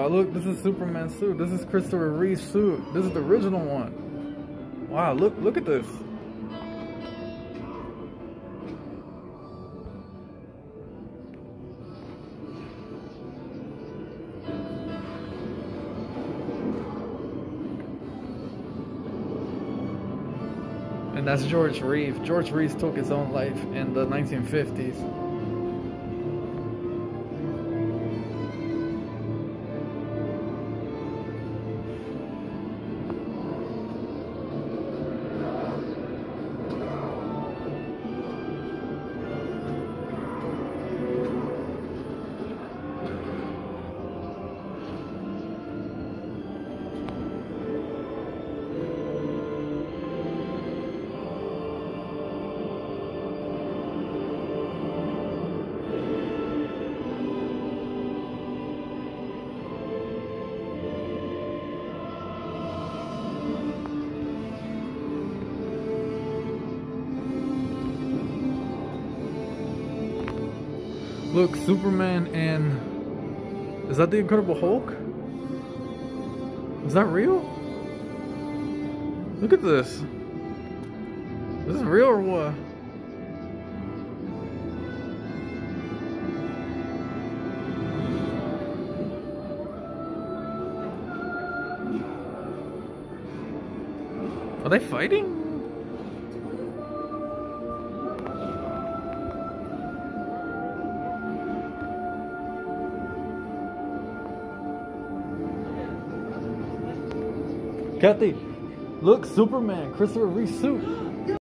Wow, look, this is Superman's suit. This is Christopher Reeve's suit. This is the original one. Wow, look at this. And that's George Reeves. George Reeves took his own life in the 1950s. Look, Superman and... Is that the Incredible Hulk? Is that real? Look at this. This is real or what? Are they fighting? Kathy, look, Superman, Christopher Reeve's suit.